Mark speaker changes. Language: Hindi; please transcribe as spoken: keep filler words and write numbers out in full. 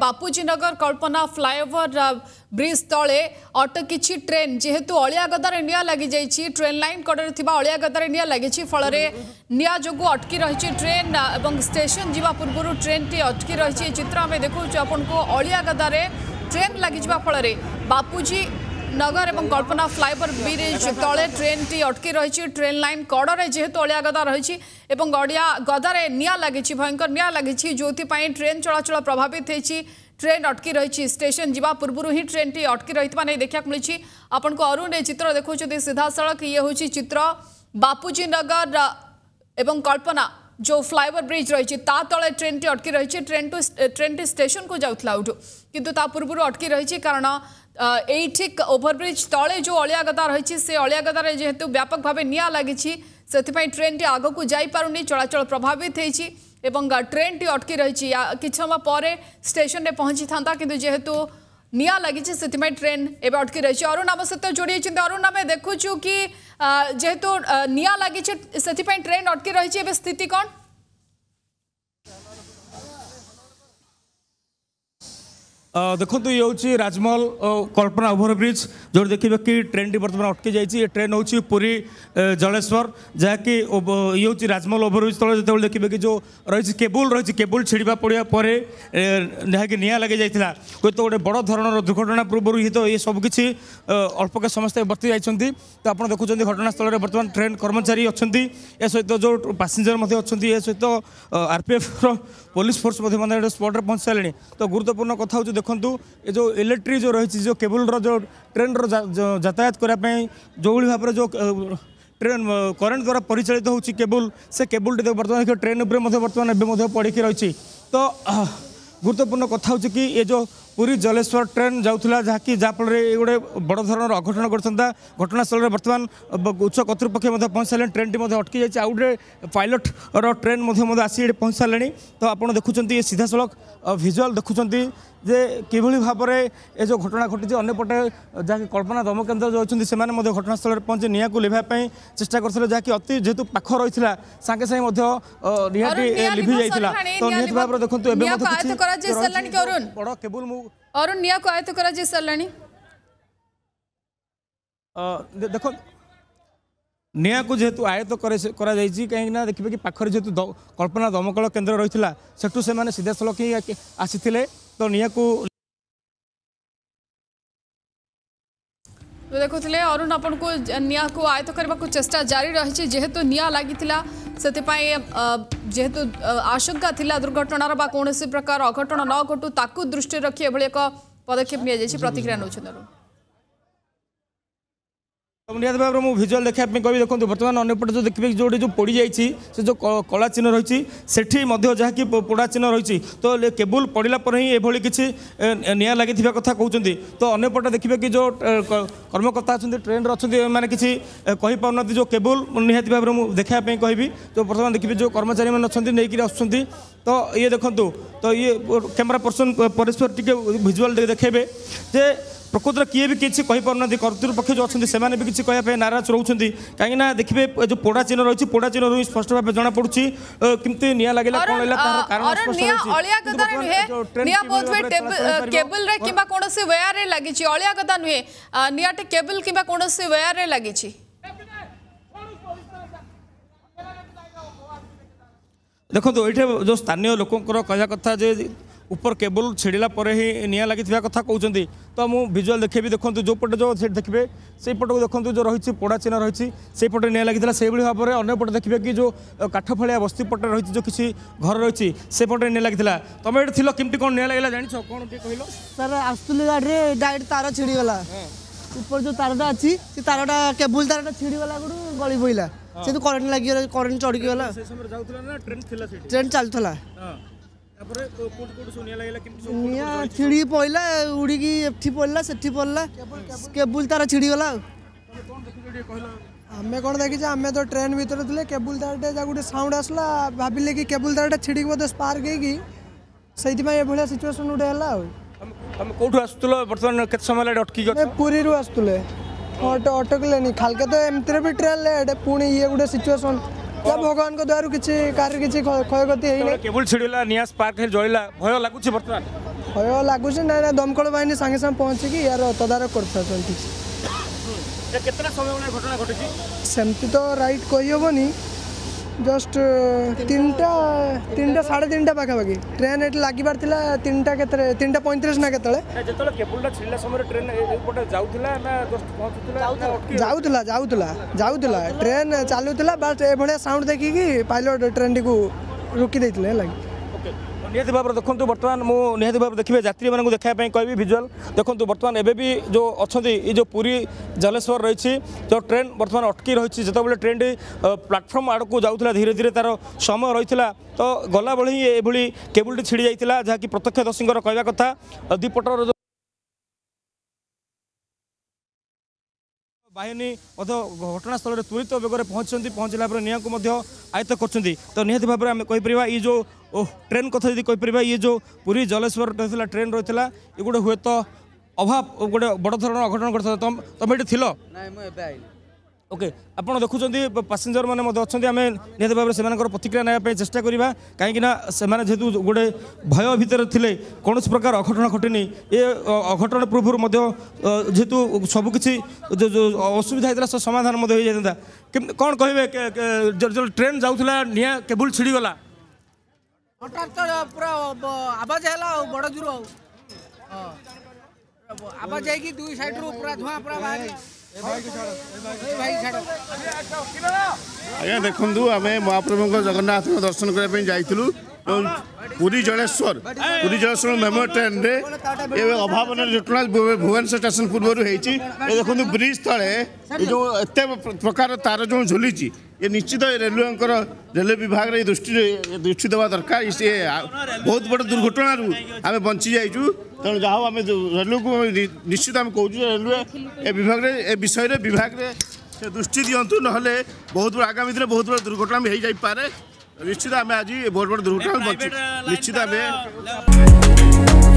Speaker 1: बापूजी नगर कल्पना फ्लाईओवर ब्रिज तले अटकी ट्रेन जेहेतु अलिया गदार निया लगी जाइए ट्रेन लाइन कड़े अलिया गदार निया लगी फल निया जो अटकी रही ट्रेन और स्टेशन जावा पूर्व ट्रेन टी अटकी रही चित्र आम देखा आपन को अलिया गदार ट्रेन लगी फल बापूजी नगर एवं कल्पना फ्लाईओवर ब्रिज तले ट्रेन टी अटकी रही ट्रेन लाइन कड़े जेहेतु अलिया गदा रही अलिया गदार निया लगी भयंकर निया लगी जो ट्रेन चलाचल प्रभावित होती ट्रेन अटकी रही स्टेशन जावा पूर्व ही ट्रेन टी अटकी रही देखा मिली आपन को अरुण ये चित्र देखा सीधा सड़क ये हूँ चित्र बापूजी नगर एवं कल्पना जो फ्लाईओवर ब्रिज रही तले ट्रेन टी अटकी रही ट्रेन टू ट्रेन टी स्टेशन को जाऊला उठू किंतु ता पूर्व अटकी रही कारण यही ठीक ओभरब्रिज तले जो अलिया गदा रही से अलिया गदार जेहेतु व्यापक भाव निया लगी से ट्रेन टी आग को जापारुनी चलाचल प्रभावित होती ट्रेन टी अटकी रही कि समय पर स्टेशन में पहुंची था कि जेहेतु निया लगी से ट्रेन एवं अटकी रही अरुण आम सहित जोड़ी अरुण आम देखुचु कि जेहेतु निया लगी से ट्रेन अटकी रही स्थिति कौन
Speaker 2: देखो ये हूँ राजमहल कल्पना ओभरब्रिज जो देखिए कि ट्रेन टी बर्तमान अटकी जाइए ट्रेन हूँ पुरी जलेश्वर जहाँकि ये हूँ राजमहल ओभरब्रिज तले जो देखिए कि जो रही केबुल रही केबुल छिड़ा पड़ा पर जहाँकि निया लगी जाता कोई तो गोटे बड़ धरण दुर्घटना पूर्व ही तो ये सबकि अल्पके समस्ते बर्ती जाइए तो आप देखुं घटनास्थल में बर्तमान ट्रेन कर्मचारी अच्छा ए सहित जो पैसेंजर अच्छा सहित आरपीएफ पुलिस फोर्स स्पॉट पहुंच सारे तो गुरुत्वपूर्ण कथा हूँ देखु ये जो इलेक्ट्रिक जो रही जो केबुल जो ट्रेन यातायात करने जो भाव में जो ट्रेन करेन्ट द्वारा परिचालित हो केबुल से केबुल टी बर्तमान ट्रेन बर्तमान एवं पड़ी रही तो गुरुत्वपूर्ण कथा हूँ कि ये जो पुरी जलेश्वर ट्रेन जाऊला जहाँकि जहाँफल ये गोटे बड़ धरण अघटन करता घटनास्थल में बर्तमान उच्च कर्तृपक्ष पहुँच सारे ट्रेन टी अटकी जाए आउ गए पायलट ट्रेन आसी पहुँच सारे तो आप देखुं ये सीधा सड़क भिजुआल देखुं जे किभली भाव में ये जो घटना घटी अंपटे जहाँकि कल्पना दम केन्द्र जो अच्छे से घटनास्थल में पहुँचे निया को लिभाई चेष्टा करते जहाँकि अति जेहेतु पाख रही सागे सागे निहाती लिभि जाइला तो निहत भाव देखो बड़ केबुल
Speaker 1: अरुण निया को आयत्त करा जे सरलानी
Speaker 2: देखो निया को जेहेतु आयत्त करा जाइछि कहीं देखिए कि पाखर जेहेतु कल्पना दमकल केन्द्र रही सेठू से सीधा सड़क ही आसी तो निया को
Speaker 1: देखुले अरुण आपन को निया को आयत्त करने को चेष्टा जारी रही जेहेतु निया लगी से जेहेतु आशंका थिला दुर्घटनार बा कौन प्रकार अघटन न घटू ताकू दृष्टि रखी एभली एक पदक्षेप नि प्रतिक्रिया नौछन
Speaker 2: निहत भाव में भिजुआल देखापी कह देखो बर्तमान अंपटे जो देखिए जो जो पोड़ी जाइए से जो कला चिन्ह रही से जहाँकि पोड़ा चिन्ह रही तो केबुल पड़ा पर ही एभली किसी निया लगी कथा कहते तो अंपटे देखिए कि जो कर्मकर्ता अच्छा ट्रेन अच्छा मैंने किसी कहीपार जो केबुल निहत भाव में देखापी कहबी जो बर्तमान देखिए जो कर्मचारी मैंने अच्छा नहीं आसुँच तो ये देखूँ तो ये कैमेरा पर्सन परस्पर टी भिजुआल देखेबे जे प्रकृत किए भी किसी कहीपार कर्तृपक्ष जो अच्छे से भी किसी कहना नाराज रोच कहीं देखिए जो पोड़ा चिन्ह रही पोड़ा चिन्ह स्पष्ट भाव जना पड़ी किमती निया लगे देखो ये जो स्थानीय लोकंर कहवा कथा ऊपर केबुल छिड़ा पर ही निया लगी कथा कहते तो मुझे भिजुआल देखेबी देखो जो पटे जो देखिए से पट को देखो जो रही पोड़ा चिन्ह रही से पटे निया लगी से भाव में अंत पटे देखिए कि जो काठफलिया बस्ती पटे रही जो किसी घर रही से पटे निया लगी तुम ये थी कमी कौन निया लगे जान कौन कह
Speaker 3: सर आसुले गाड़ी डायरेक्ट तार छिड़गला ऊपर जो तारटा अच्छी से तारटा केबुल तारटा छिड़गला गोटू गली पड़ा से करेन्ट लगी करेन्ट चढ़ी गला ट्रेन चलता निया छिड़ी पड़ा उड़ी एठी पड़ा से पड़ा केबुल तार छिड़ी गला आम कौन देखी आम तो ट्रेन भर थे केबुल तार गोटे साउंड आसला भाविले कि केबुल तार छिड़ी बोधे स्पार्क होगी भाया सिचुएसन गोटे है
Speaker 2: कौटू आसुल बर्तमान के समय अटकी
Speaker 3: पुरी आसुले अटकले खालके तो एमती भी ट्रेन लेट पुणी ये गोटे सिचुएसन या भगवान द्वारा किसी कार किसी क्षयति
Speaker 2: केबुल छिड़ला निया स्पार्क जलिला भय लगुच बर्तमान
Speaker 4: भय लगुच ना ना दमकल बाहिनी सागे सागे पहुँचिकी यार तदारख कर ठीक
Speaker 2: केतना समय में घटना घटी
Speaker 4: सेमती तो राइट कहीहबनी जस्ट तीन टा तीन टा साढ़े तीन टा पाखापाखि ट्रेन एट लगिबार थिला तीन टा केतरे तीन टा पैंतीस ना केतले
Speaker 2: जेतले केबुलटा छिड़ला समय ट्रेन एपटे जाउथिला ना जस्ट पहुंचुथिला
Speaker 4: जाउथिला जाउथिला जाउथिला ट्रेन चालुथिला बस ए भलिया साउंड देखिकी पायलट ट्रेन को रुकी देथिले लागि
Speaker 2: निहती भाव देखो बर्तमान मुझे निहती भाव देखिए यात्री मानक देखापी कहि भिजुआल देखो बर्तमान एबे भी जो अच्छा ये जो पुरी जलेश्वर रही जो ट्रेन बर्तमान अटकी रही जो ट्रेन प्लाटफर्म आड़ को जाऊला धीरे धीरे तार समय रही तो गला बड़ी ये केबुलटी छिड़ी जाता जहाँकि प्रत्यक्षदर्शी कहवा कथा दीपटर बाहिनी घटनास्थल में त्वरित बेगर पहुँचती पहुँचला निया को आयत्त कर तो निहती भाव में कहीपर ये जो ट्रेन कथा यदि कहीपर ये जो पुरी जलेश्वर रही ट्रेन रही है ये गोटे हुए तो अभाव गोटे बड़ धरण अघटन कर तुम ये ओके आपड़ देखुं पैसेंजर मैंने अच्छा आम निहत भाव से प्रतिक्रिया नापी चेष्टा करवा कहीं से जेहेतु गोटे भय भितर थे कौन प्रकार अघटन घटनी ये अघटन पूर्व जेहेतु सबकि जो असुविधा होता है समाधान हो जाता कौन कहे जो ट्रेन जाऊला निया केबुल छिड़ीगला
Speaker 5: हठात तो पूरा आवाज है बड़ दूर आवाज जाकि दुई साइड रू पूरा धुआं पूरा बाहर
Speaker 6: आज्ञा देखु आम महाप्रभु जगन्नाथ दर्शन करने जाइलु पुरी जलेश्वर पुरी जलेश्वर मेमो ट्रेन रे ये अभाव घटना भुवनेश्वर स्टेशन पूर्व देखो ब्रिज तले जो एत प्रकार तार जो झुली ये निश्चित रेलवे रेलवे विभाग ये दृष्टि दृष्टि देवा दरकार सी बहुत बड़ दुर्घटना आम बंची जाइचु तेणु जहाँ आम रेलवे को निश्चित आम कहूँ रेलवे ए विभाग ए विषय विभाग से दृष्टि दिंतु ना बहुत बड़ा आगामी दिन बहुत बड़ा दुर्घटना भी हो जाए निश्चित आम आज बहुत बड़ा दुर्घटना बची निश्चित आम